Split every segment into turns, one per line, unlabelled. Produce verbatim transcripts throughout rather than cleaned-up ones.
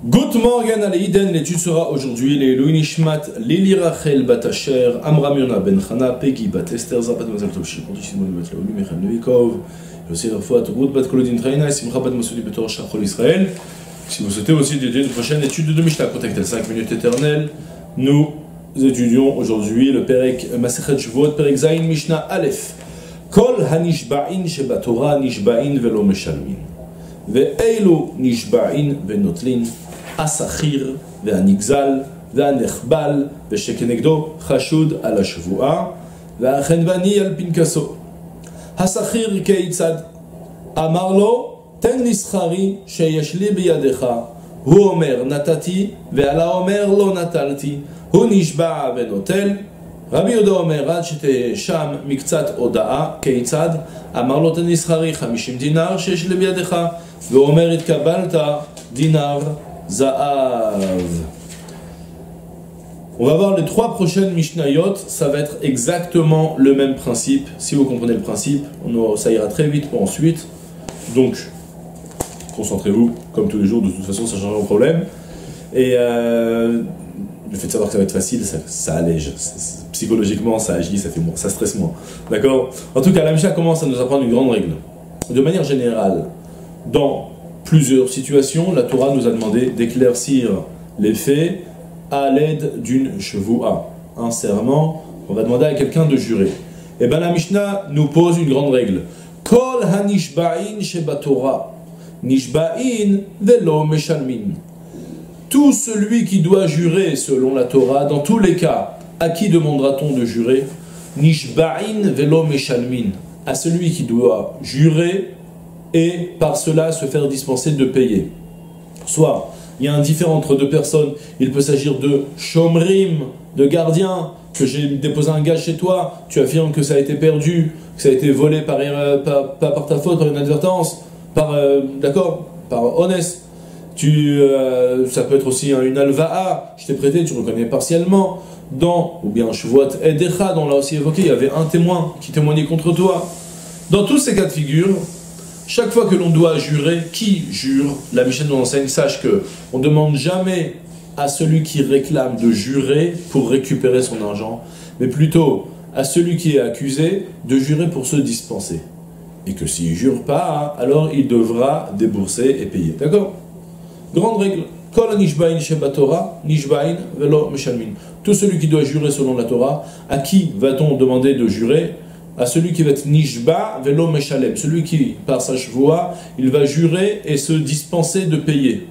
Good morning, Aleiden. L'étude sera aujourd'hui les Louis Nishmat, Lili Rachel Batacher, Amram Yona Ben Chana, Peggy Batester, Zapat Mazel Tov Shikon, Tishimon Bet Laouli, Michal Nevikov, Yossi Rafouat, Ruth Bat Kolodin Traina, Simcha Bat Masoudi Betor Shachol Israël. Si vous souhaitez aussi dédier une prochaine étude de Mishnah, contactez cinq minutes éternelles. Nous étudions aujourd'hui le Perek Masechet Shvuot, Perek Zayin Mishnah Aleph. Kol Hanishba'in Shebatorah Nishba'in Velo Meshalmin. Ve'eilu Nishba'in Venotlin. Asachir, ve'anigzal, ve'anechbal, ve'shekenegdo, chashud al hashvu'a, ve'achenvani al pinkaso. Asachir keitzad, amarlo, ten nischari, sheyesh li biyadecha, hu omer natati, ve'ala omer lo natalti, hu nishba'a venotel, Rabbi Yehuda omer, ad shete sham miktzat oda'a, keitzad, amarlo ten nischari, chamishim dinar, sheyesh li biyadecha, ve'omer itkabalta, dinar, Za'av. On va voir les trois prochaines Mishnayot, ça va être exactement le même principe. Si vous comprenez le principe, on, ça ira très vite pour ensuite. Donc, concentrez-vous, comme tous les jours, de toute façon, ça change pas de problème. Et euh, le fait de savoir que ça va être facile, ça, ça allège. Psychologiquement, ça agit, ça fait moins, ça stresse moins. D'accord? En tout cas, la Mishnah commence à nous apprendre une grande règle. De manière générale, dans plusieurs situations, la Torah nous a demandé d'éclaircir les faits à l'aide d'une chevoua, un serment. On va demander à quelqu'un de jurer. Et bien la Mishnah nous pose une grande règle. Kol hanishba'in sheba Torah, nishba'in velo meshalmin. Tout celui qui doit jurer selon la Torah, dans tous les cas, à qui demandera-t-on de jurer? Nishba'in velo meshalmin. À celui qui doit jurer et par cela se faire dispenser de payer. Soit il y a un différend entre deux personnes, il peut s'agir de shomrim, de gardien, que j'ai déposé un gage chez toi, tu affirmes que ça a été perdu, que ça a été volé par, pas par, par ta faute, par une advertance, par, euh, d'accord, par honnête. Tu, euh, ça peut être aussi hein, une alva'a, je t'ai prêté, tu reconnais partiellement, dans, ou bien shvuot edecha, dont on l'a aussi évoqué, il y avait un témoin qui témoignait contre toi. Dans tous ces cas de figure, chaque fois que l'on doit jurer, qui jure? La Mishnah nous enseigne, sache que on ne demande jamais à celui qui réclame de jurer pour récupérer son argent, mais plutôt à celui qui est accusé de jurer pour se dispenser. Et que s'il ne jure pas, alors il devra débourser et payer. D'accord? Grande règle. Kol nishba'in sheba Torah, nishba'in velo meshalmin. Tout celui qui doit jurer selon la Torah, à qui va-t-on demander de jurer? À celui qui va être nishba velo meshalem, celui qui, par sa chevoua, il va jurer et se dispenser de payer.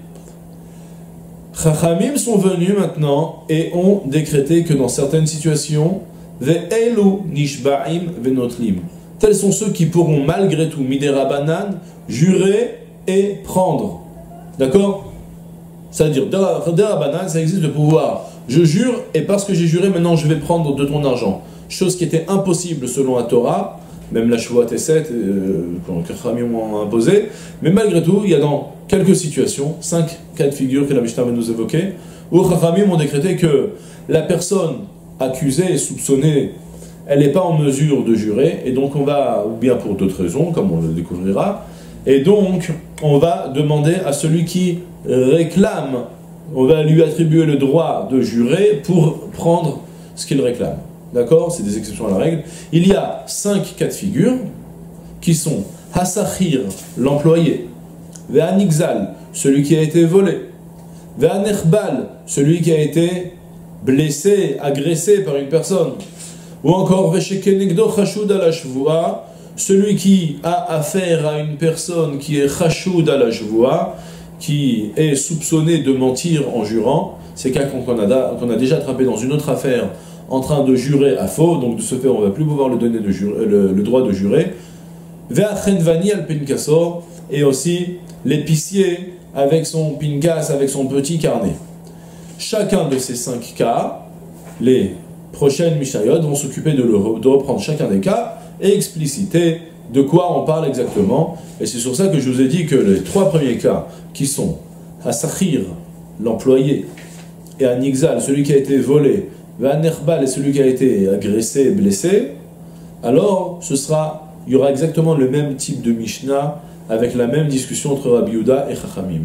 Chachamim sont venus maintenant et ont décrété que dans certaines situations, ve'elu nishba'im venotlim, tels sont ceux qui pourront malgré tout, midera banan, jurer et prendre. D'accord? C'est-à-dire, dera banan, ça existe de pouvoir. Je jure et parce que j'ai juré, maintenant je vais prendre de ton argent. Chose qui était impossible selon la Torah, même la Shvuot Eset, euh, que Chachamim ont imposé, mais malgré tout, il y a dans quelques situations, cinq cas de figure que la Mishnah va nous évoquer, où Chachamim ont décrété que la personne accusée et soupçonnée, elle n'est pas en mesure de jurer, et donc on va, ou bien pour d'autres raisons, comme on le découvrira, et donc on va demander à celui qui réclame, on va lui attribuer le droit de jurer pour prendre ce qu'il réclame. D'accord? C'est des exceptions à la règle. Il y a cinq cas de figure qui sont Hasachir, l'employé, Ve'anigzal, celui qui a été volé, Ve'anechbal, celui qui a été blessé, agressé par une personne, ou encore Ve'shekenegdo chashud al hashvu'a, celui qui a affaire à une personne qui est chashud al hashvu'a, qui est soupçonné de mentir en jurant. C'est cas qu'on a, qu'on a déjà attrapé dans une autre affaire, en train de jurer à faux, donc de ce fait on ne va plus pouvoir le donner de jurer, le, le droit de jurer. Ve'achenvani al pinkasor, et aussi l'épicier avec son pinkas, avec son petit carnet. Chacun de ces cinq cas, les prochaines Mishnayot vont s'occuper de, le, de reprendre chacun des cas et expliciter de quoi on parle exactement. Et c'est sur ça que je vous ai dit que les trois premiers cas, qui sont Hasachir, l'employé, et Anigzal, celui qui a été volé, Ve'anerbal est celui qui a été agressé, blessé, alors ce sera, il y aura exactement le même type de Mishnah avec la même discussion entre Rabbi Yehuda et Chachamim.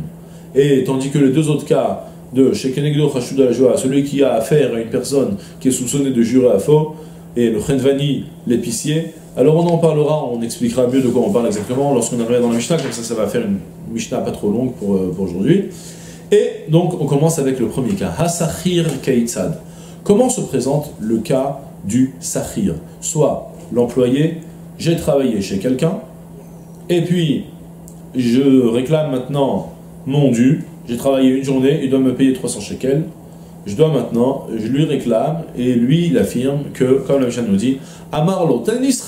Et tandis que les deux autres cas de Shekenegdo Chashuda Joa, celui qui a affaire à une personne qui est soupçonnée de jurer à faux, et le Chenvani, l'épicier, alors on en parlera, on expliquera mieux de quoi on parle exactement lorsqu'on arrivera dans la Mishnah, comme ça ça va faire une Mishnah pas trop longue pour, pour aujourd'hui. Et donc on commence avec le premier cas, Hasachir Keitzad. Comment se présente le cas du Sachir? Soit l'employé, j'ai travaillé chez quelqu'un, et puis je réclame maintenant mon dû, j'ai travaillé une journée, il doit me payer trois cents shekels, je dois maintenant, je lui réclame, et lui il affirme que, comme la Mishnah nous dit, Amarlo,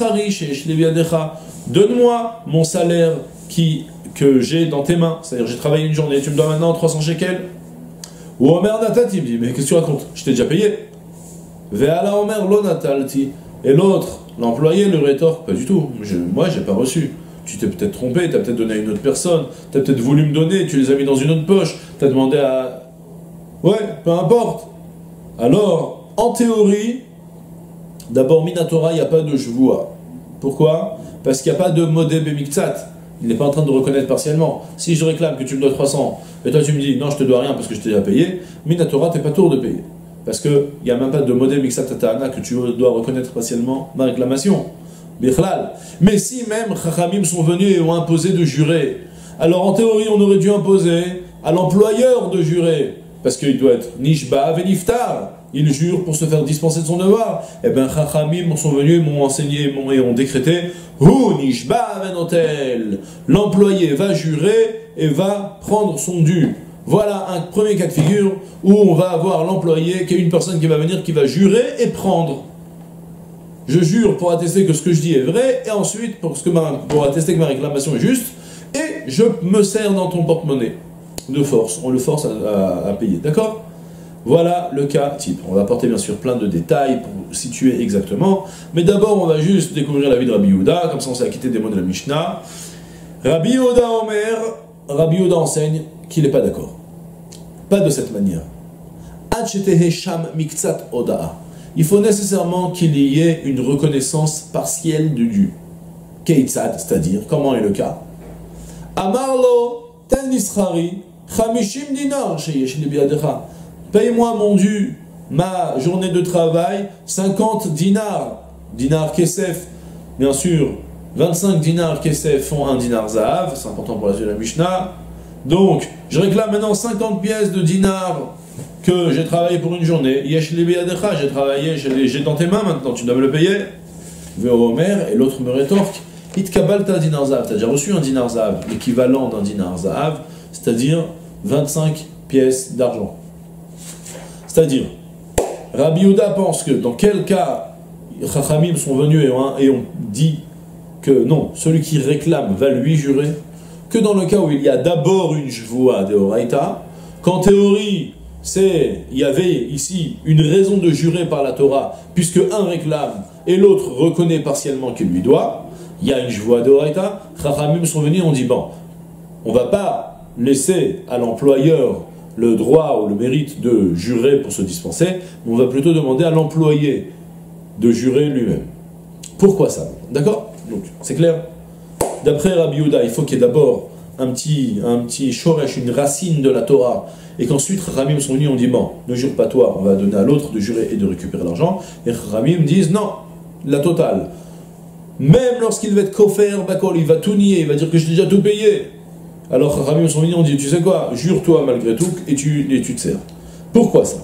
donne-moi mon salaire qui, que j'ai dans tes mains, c'est-à-dire j'ai travaillé une journée, tu me dois maintenant trois cents shekels. Ou Omer Natati, il me dit, mais qu'est-ce que tu racontes? Je t'ai déjà payé. Ve'ala Omer lo natalti. Et l'autre, l'employé, le rétorque, pas du tout, je, moi j'ai pas reçu. Tu t'es peut-être trompé, tu as peut-être donné à une autre personne, tu as peut-être voulu me donner, tu les as mis dans une autre poche, tu as demandé à... Ouais, peu importe. Alors, en théorie, d'abord, Minatora, il n'y a pas de Jvoua. Pourquoi? Parce qu'il n'y a pas de Modé Bemiktsat. Il n'est pas en train de reconnaître partiellement. Si je réclame que tu me dois trois cents, et toi tu me dis, non, je te dois rien parce que je t'ai déjà payé, Minatora, tu n'es pas tour de payer. Parce qu'il n'y a même pas de Modé Bemiktsat Tatana que tu dois reconnaître partiellement ma réclamation. Mais si même Chachamim sont venus et ont imposé de jurer, alors en théorie on aurait dû imposer à l'employeur de jurer, parce qu'il doit être Nishba Veniftar, il jure pour se faire dispenser de son devoir. Et bien Chachamim sont venus et m'ont enseigné et ont décrété Hu Nishba Venotel, l'employé va jurer et va prendre son dû. Voilà un premier cas de figure où on va avoir l'employé qui est une personne qui va venir, qui va jurer et prendre. Je jure pour attester que ce que je dis est vrai, et ensuite pour, ce que ma, pour attester que ma réclamation est juste, et je me sers dans ton porte-monnaie. De force, on le force à, à, à payer, d'accord? Voilà le cas type. On va apporter bien sûr plein de détails pour situer exactement, mais d'abord on va juste découvrir la vie de Rabbi Yehuda, comme ça on s'est acquitté des mots de la Mishnah. Rabbi Yehuda Omer, Rabbi Yehuda enseigne qu'il n'est pas d'accord. Pas de cette manière. Ad shetehe sham miktsat oda'a. Il faut nécessairement qu'il y ait une reconnaissance partielle du dû. Keitzad, c'est-à-dire, comment est le cas? Amarlo, ten nisrari, chamishim dinar, sheyesh li biadecha. Paye-moi mon dû, ma journée de travail, cinquante dinars. Dinar kesef, bien sûr, vingt-cinq dinars kesef font un dinar zahav, c'est important pour la suite de la Mishnah. Donc, je réclame maintenant cinquante pièces de dinars que j'ai travaillé pour une journée. Yesh li biadecha, j'ai travaillé, j'ai dans tes mains maintenant, tu dois me le payer. Ve'omer, et l'autre me rétorque, Itkabalta dinar zahav, tu as déjà reçu un dinar zahav, l'équivalent d'un dinar zahav, c'est-à-dire vingt-cinq pièces d'argent. C'est-à-dire, Rabbi Yehuda pense que dans quel cas Chachamim sont venus et ont, et ont dit que non, celui qui réclame va lui jurer, que dans le cas où il y a d'abord une jvoua de Horaïta, qu'en théorie, c'est, il y avait ici une raison de jurer par la Torah, puisque un réclame et l'autre reconnaît partiellement qu'il lui doit, il y a une jvoua de Horaïta, Chachamim sont venus et ont dit, bon, on ne va pas laisser à l'employeur le droit ou le mérite de jurer pour se dispenser, mais on va plutôt demander à l'employé de jurer lui-même. Pourquoi ça? D'accord? Donc, c'est clair? D'après Rabbi Yehuda, il faut qu'il y ait d'abord un petit, un petit shoresh, une racine de la Torah, et qu'ensuite Ramim sont venus, on dit bon, ne jure pas toi, on va donner à l'autre de jurer et de récupérer l'argent, et Ramim disent non, la totale. Même lorsqu'il va être kofer, bakol, il va tout nier, il va dire que j'ai déjà tout payé. Alors Ramim sont venus, on dit tu sais quoi, jure-toi malgré tout, et tu, et tu te sers. Pourquoi ça?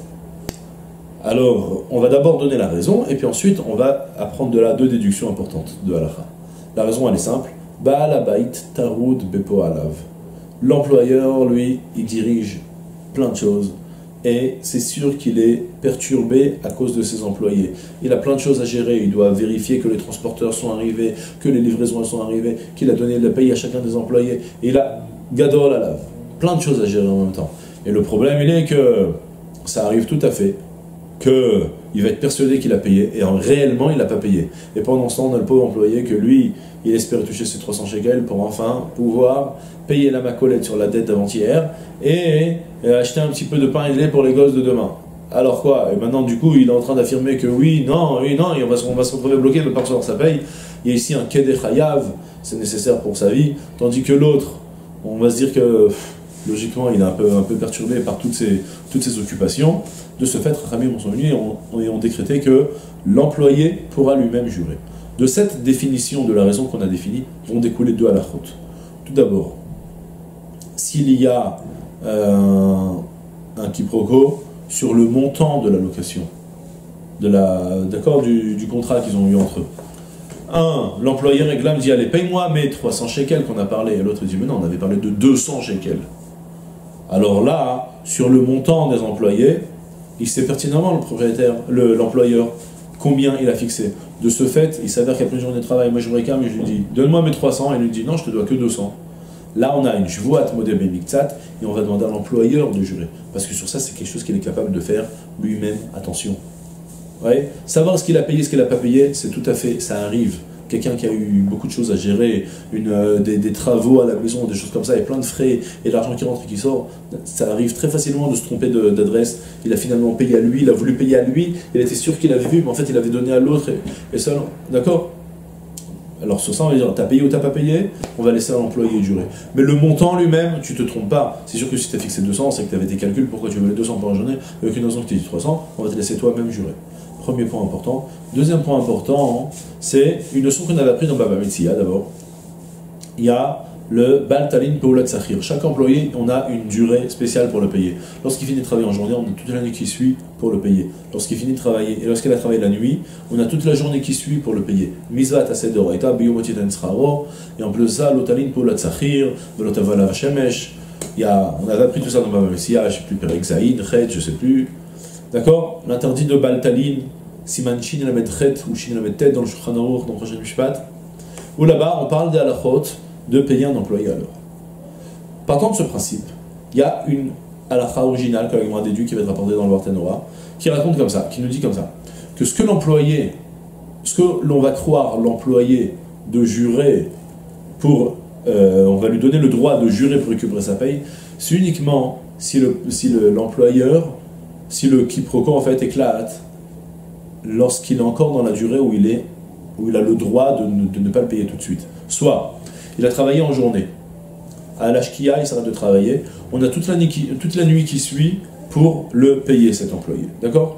Alors, on va d'abord donner la raison, et puis ensuite on va apprendre de là deux déductions importantes de Halacha. La raison elle est simple. Baal Habayit Tarud Bepo Alav. L'employeur, lui, il dirige plein de choses et c'est sûr qu'il est perturbé à cause de ses employés. Il a plein de choses à gérer, il doit vérifier que les transporteurs sont arrivés, que les livraisons sont arrivées, qu'il a donné le paye à chacun des employés. Et il a Gadol Alav, plein de choses à gérer en même temps. Et le problème, il est que ça arrive tout à fait, qu'il va être persuadé qu'il a payé, et en, réellement, il n'a pas payé. Et pendant ce temps, on a le pauvre employé que lui, il espère toucher ses trois cents shekels pour enfin pouvoir payer la macolette sur la dette d'avant-hier et acheter un petit peu de pain et de lait pour les gosses de demain. Alors quoi? Et maintenant, du coup, il est en train d'affirmer que oui, non, oui, non, et on va, on va se retrouver bloqué, mais pas recevoir sa paye. Il y a ici un kedeh chayav, c'est nécessaire pour sa vie, tandis que l'autre, on va se dire que pff, logiquement, il est un peu, un peu perturbé par toutes ces, toutes ces occupations. De ce fait, Rachamim sont venus et ont, ont décrété que l'employé pourra lui-même jurer. De cette définition, de la raison qu'on a définie, vont découler deux halachot. Tout d'abord, s'il y a euh, un quiproquo sur le montant de la location, de la, d'accord, du, du contrat qu'ils ont eu entre eux. Un, l'employé réclame, dit allez, paye-moi mes trois cents shekels qu'on a parlé. Et l'autre dit mais non, on avait parlé de deux cents shekels. Alors là, sur le montant des employés, il sait pertinemment, le propriétaire, le, l'employeur, combien il a fixé. De ce fait, il s'avère qu'après une journée de travail, moi je me réclame et je lui dis donne-moi mes trois cents, et il lui dit non, je te dois que deux cents. Là, on a une jvoat modem et miktsat, et on va demander à l'employeur de jurer. Parce que sur ça, c'est quelque chose qu'il est capable de faire lui-même. Attention. Ouais. Savoir ce qu'il a payé, ce qu'il n'a pas payé, c'est tout à fait, ça arrive. Quelqu'un qui a eu beaucoup de choses à gérer, une, euh, des, des travaux à la maison, des choses comme ça, et plein de frais, et de l'argent qui rentre et qui sort, ça arrive très facilement de se tromper de, d'adresse. Il a finalement payé à lui, il a voulu payer à lui, il était sûr qu'il avait vu, mais en fait il avait donné à l'autre, et, et ça, d'accord. Alors sur ça, on va dire, t'as payé ou t'as pas payé, on va laisser à l'employé jurer. Mais le montant lui-même, tu te trompes pas. C'est sûr que si tu as fixé deux cents, c'est que tu avais tes calculs, pourquoi tu veux les deux cents pour la journée, il n'y a aucune raison que tu aies dit trois cents, on va te laisser toi-même jurer. Premier point important. Deuxième point important, c'est une notion qu'on avait appris dans Baba Metzia d'abord. Il y a le Baltalin Paulat Sachir. Chaque employé, on a une durée spéciale pour le payer. Lorsqu'il finit de travailler en journée, on a toute l'année qui suit pour le payer. Lorsqu'il finit de travailler, et lorsqu'il a travaillé la nuit, on a toute la journée qui suit pour le payer. Mizvat Ased Doraita, Biomotitan Sraro, et en plus de ça, l'Otalin Paulat Sachir, Velotavala Shemesh. Il y a, on avait appris tout ça dans Baba Metzia, je ne sais plus, Perek Zaïd, Chet, je ne sais plus. D'accord? L'interdit de Baltalin, Siman Shin la Medchet ou Shin la Medtet dans le Shulchan Aruch, dans le prochain Mishpat, où là-bas on parle des halachot de payer un employé alors. Partant de ce principe, il y a une halakha originale que l'on a déduit qui va être rapportée dans le Barthénoa, qui raconte comme ça, qui nous dit comme ça, que ce que l'employé, ce que l'on va croire l'employé de jurer pour, euh, on va lui donner le droit de jurer pour récupérer sa paye, c'est uniquement si, le, si le, l'employeur, si le quiproquo en fait éclate, lorsqu'il est encore dans la durée où il, est, où il a le droit de ne, de ne pas le payer tout de suite. Soit, il a travaillé en journée, à l'ashkia, il s'arrête de travailler, on a toute la, nuit qui, toute la nuit qui suit pour le payer, cet employé. D'accord?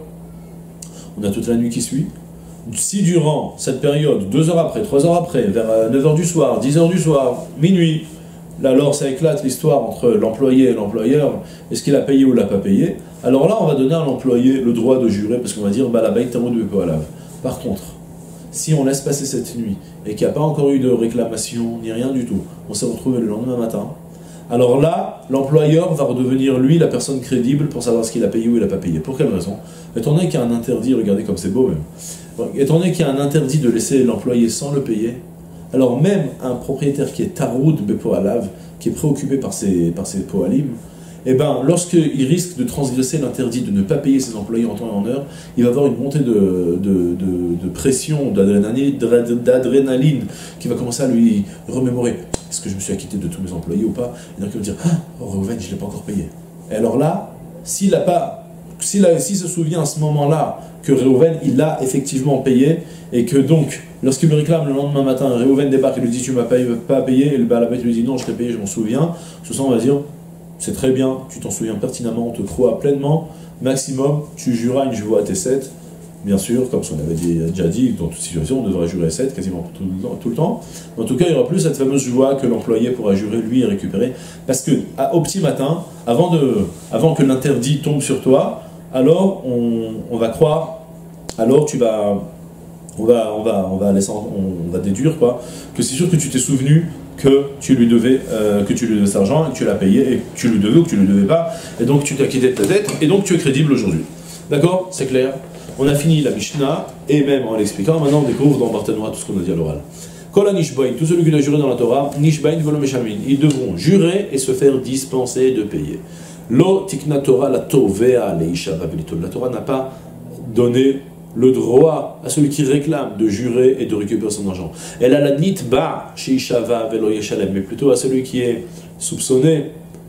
On a toute la nuit qui suit. Si durant cette période, deux heures après, trois heures après, vers neuf heures du soir, dix heures du soir, minuit, là alors ça éclate l'histoire entre l'employé et l'employeur, est-ce qu'il a payé ou l'a pas payé? Alors là on va donner à l'employé le droit de jurer parce qu'on va dire bah la baït tamou de Bepoalav. Par contre, si on laisse passer cette nuit et qu'il n'y a pas encore eu de réclamation ni rien du tout, on s'est retrouvé le lendemain matin, alors là l'employeur va redevenir lui la personne crédible pour savoir ce qu'il a payé ou il n'a pas payé. Pour quelle raison? Étant donné qu'il y a un interdit, regardez comme c'est beau même, étant donné qu'il y a un interdit de laisser l'employé sans le payer, alors même un propriétaire qui est taroud Bepoalav, qui est préoccupé par ses, par ses poalim, eh ben, lorsqu'il risque de transgresser l'interdit de ne pas payer ses employés en temps et en heure, il va avoir une montée de, de, de, de pression, d'adrénaline, d'adrénaline qui va commencer à lui remémorer. Est-ce que je me suis acquitté de tous mes employés ou pas? Et donc il va dire ah, oh, Reuven, je ne l'ai pas encore payé. Et alors là, s'il a pas, s'il a, s'il se souvient à ce moment-là que Reuven, il l'a effectivement payé, et que donc, lorsqu'il le réclame le lendemain matin, Reuven débarque et lui dit tu ne m'as pas payé, et le Balabait lui dit non, je t'ai payé, je m'en souviens. Ce sens, on va dire c'est très bien, tu t'en souviens pertinemment, on te croit pleinement, maximum, tu jureras une jvoa à tes sept, bien sûr, comme on avait dit, déjà dit, dans toute situation, on devrait jurer sept quasiment tout le, temps, tout le temps. En tout cas, il n'y aura plus cette fameuse jvoa que l'employé pourra jurer lui et récupérer, parce que à, au petit matin, avant, de, avant que l'interdit tombe sur toi, alors on, on va croire, alors tu vas, on va, on va, on va, laisser, on va déduire quoi, que c'est sûr que tu t'es souvenu que tu lui devais, euh, que tu lui devais cet argent, et que tu l'as payé, et que tu lui devais ou que tu ne lui devais pas, et donc tu t'es quitté de ta dette, et donc tu es crédible aujourd'hui. D'accord? C'est clair? On a fini la Mishnah, et même en l'expliquant, maintenant on découvre dans Barthénoa tout ce qu'on a dit à l'oral. Kol ha-nishbain, tout celui qui a juré dans la Torah, nishbain velo meshamin, ils devront jurer et se faire dispenser de payer. Lo tikna Torah la tovea leisha vabilitol. La Torah n'a pas donné le droit à celui qui réclame de jurer et de récupérer son argent. Elle a la nitba chez Ishava velo yeshalem, mais plutôt à celui qui est soupçonné,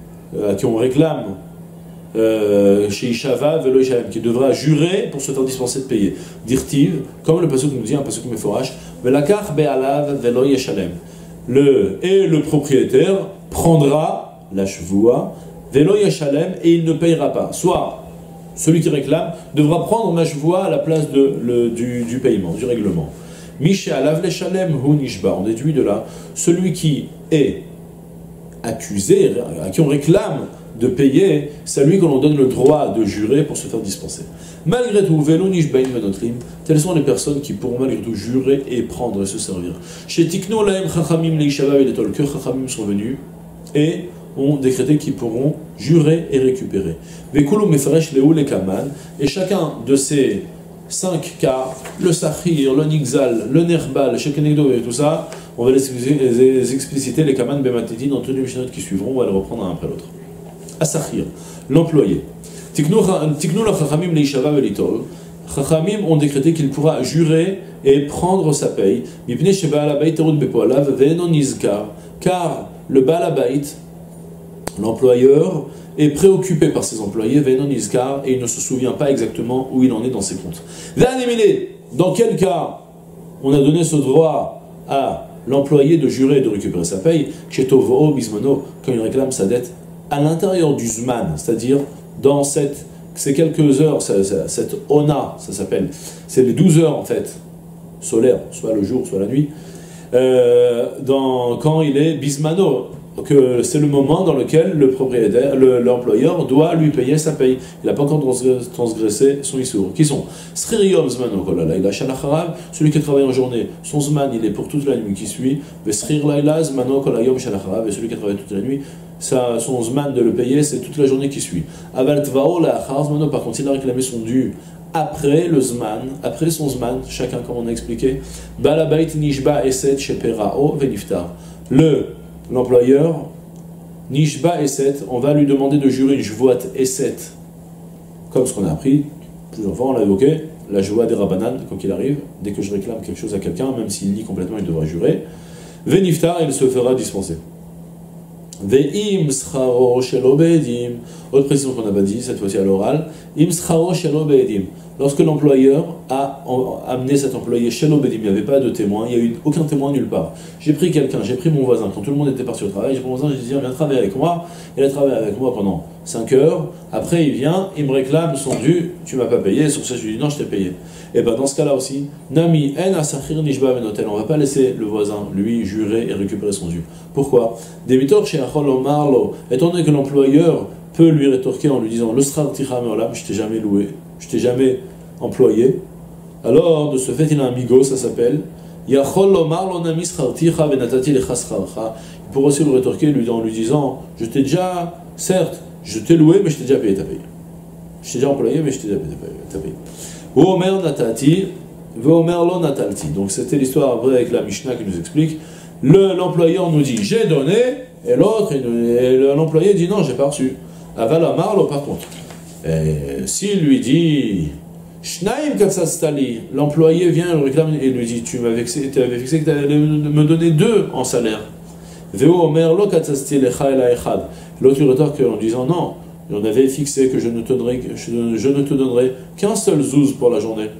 à qui on réclame euh, chez Ishava velo yeshalem, qui devra jurer pour se faire dispenser de payer. Dirtiv, comme le pasuk nous dit, un pasuk meforash, velakach be'alav velo yeshalem. Le et le propriétaire prendra la shvoua Velo yeshalem, et il ne payera pas. Soit celui qui réclame devra prendre ma chevoie à la place de, le, du, du paiement, du règlement. Misha alav leshalem hu nishba. On déduit de là, celui qui est accusé, à qui on réclame de payer, c'est à lui que l'on donne le droit de jurer pour se faire dispenser. Malgré tout, velo nishbaim venotrim, telles sont les personnes qui pourront malgré tout jurer et prendre et se servir. Chez Tikno laem chachamim leishava veletol, que chachamim sont venus et ont décrété qu'ils pourront jurer et récupérer. Vekulu mefaresh leu lekaman, et chacun de ces cinq cas, le sahir, le nixal, le nerbal, le shekenegdo et tout ça, on va les expliciter les kaman bematiti dans toutes les mishnayot qui suivront, on va les reprendre un après l'autre. Asahir, l'employé. Tiknu la chachamim leishava velitol. Chachamim ont décrété qu'il pourra jurer et prendre sa paye. Mipnei shebaal habayit terud bepoalav ve'eno nizkar, car le baal habayit, l'employeur, est préoccupé par ses employés, ve'eno nizkar, et il ne se souvient pas exactement où il en est dans ses comptes. Dans quel cas on a donné ce droit à l'employé de jurer et de récupérer sa paye, Chetovo bismano, quand il réclame sa dette à l'intérieur du Zman, c'est-à-dire dans cette, ces quelques heures, cette ona, ça s'appelle, c'est les douze heures en fait, solaires, soit le jour, soit la nuit, euh, dans, quand il est bismano, que c'est le moment dans lequel le propriétaire, le, l'employeur doit lui payer sa paye. Il n'a pas encore transgressé son issour. Qui sont Sririyom Zmano Kolala, il a Shalacharav, celui qui travaille en journée, son Zman il est pour toute la nuit qui suit, Vesrir Laila Zmano Kolayom Shalacharav, et celui qui travaille toute la nuit, ça, son Zman de le payer, c'est toute la journée qui suit. Aval Tvao la Zmano, par contre, il a réclamé son dû après le Zman, après son Zman, chacun comme on a expliqué, Balabait Nishba Eset Sheperao Veniftar. Le L'employeur, Nishba Eset, on va lui demander de jurer une Jvoat Eset, comme ce qu'on a appris plusieurs fois, on l'a évoqué, la Jvoat des Rabbanan, quand il arrive, dès que je réclame quelque chose à quelqu'un, même s'il nie complètement, il devra jurer. Veniftar, il se fera dispenser. Ve'im scharo shelo be'edim, autre précision qu'on n'a pas dit, cette fois-ci à l'oral, im scharo shelo be'edim. Lorsque l'employeur a amené cet employé chez l'obédim, il n'y avait pas de témoin, il n'y a eu aucun témoin nulle part. J'ai pris quelqu'un, j'ai pris mon voisin, quand tout le monde était parti au travail, j'ai pris mon voisin, j'ai dit viens travailler avec moi, il a travaillé avec moi pendant cinq heures, après il vient, il me réclame son dû, tu m'as pas payé, sur ça je lui dis non, je t'ai payé. Et bien dans ce cas-là aussi, Nami en asachir nishba benotel, on ne va pas laisser le voisin lui jurer et récupérer son dû. Pourquoi? Débitor chez Achol Omarlo, étant donné que l'employeur peut lui rétorquer en lui disant le srar ticha meolam, je t'ai jamais loué, je t'ai jamais employé, alors de ce fait il a un migo, ça s'appelle Yachol Omar lo nami srar ticha venatati lecha scharcha. Il pourrait aussi le rétorquer lui, en lui disant je t'ai déjà, certes, je t'ai loué, mais je t'ai déjà payé ta paye. Je t'ai déjà employé, mais je t'ai déjà payé ta paye. Omer natati, veomer lo natalti. Donc c'était l'histoire après avec la Mishnah qui nous explique. Le, l'employeur nous dit j'ai donné, et l'autre, et l'employé dit non, j'ai pas reçu. Aval Amar lo, par contre. S'il lui dit Shnaim katsastali, l'employé vient et réclame et lui dit tu m'avais fixé, tu avais fixé que tu allais me donner deux en salaire. Veo omer lo katsasti lecha ela echad. L'autre lui rétorque en disant non, on avait fixé que je ne te donnerai, je, je ne te donnerai qu'un seul zouz pour la journée.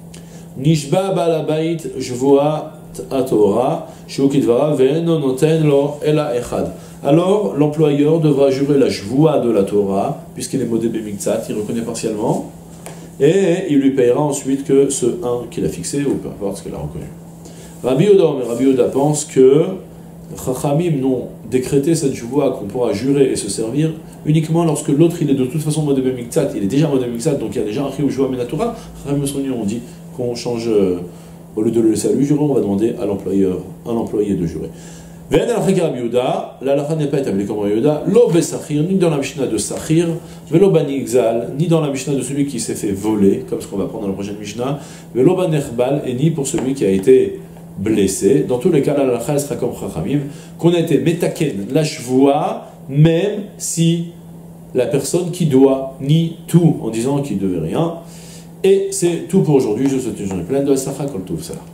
Nishba balabait jvoa atora shukidvara ve'eno noten lo ela echad. Alors, l'employeur devra jurer la jvoua de la Torah, puisqu'il est modé bemiktsat, il reconnaît partiellement, et il lui payera ensuite que ce un qu'il a fixé, ou peu importe ce qu'il a reconnu. Rabbi Yoda, mais Rabbi Yoda pense que Chachamim n'ont décrété cette jvoua qu'on pourra jurer et se servir uniquement lorsque l'autre il est de toute façon modé bemiktsat, il est déjà modé bemiktsat, donc il y a déjà un chiyuv jvoua menatora. Chachamim on dit qu'on change, euh, au lieu de le laisser à lui jurer, on va demander à l'employeur, à l'employé de jurer. La lacha n'est pas établie comme Rabbi Yehuda, lo besachir, ni dans la Mishnah de Sachir, velo banigzal, ni dans la Mishnah de celui qui s'est fait voler, comme ce qu'on va prendre dans la prochaine Mishnah, velo banerbal, et ni pour celui qui a été blessé. Dans tous les cas, la lacha sera comme Chachamim, qu'on a été metaken, la shvoua, même si la personne qui doit nie tout en disant qu'il ne devait rien. Et c'est tout pour aujourd'hui. Je vous souhaite une journée pleine de Sacha Kol Tov.